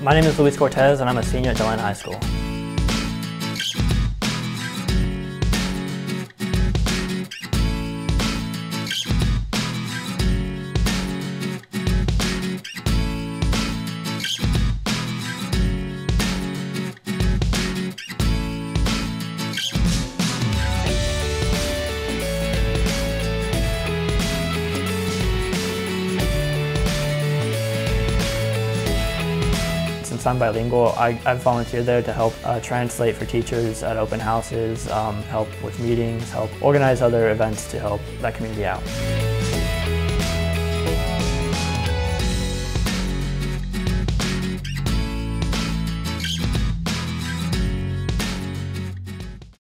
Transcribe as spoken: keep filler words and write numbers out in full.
My name is Luis Cortes and I'm a senior at DeLand High School. Since I'm bilingual, I, I've volunteered there to help uh, translate for teachers at open houses, um, help with meetings, help organize other events to help that community out.